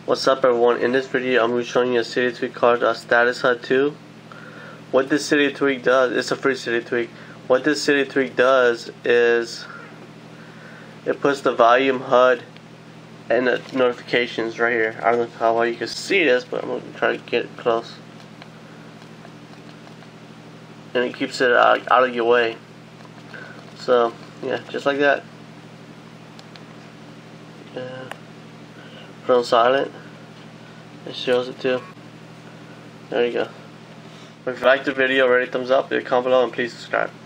What's up everyone, in this video I'm going to be showing you a city tweak called StatusHUD 2. What this city tweak does, it's a free city tweak. What this city tweak does is it puts the volume HUD and the notifications right here. I don't know how well you can see this, but I'm going to try to get it close. And it keeps it out of your way. So yeah, just like that. Put on silent. It shows it too. There you go. If you liked the video, rate it thumbs up, leave a comment below, and please subscribe.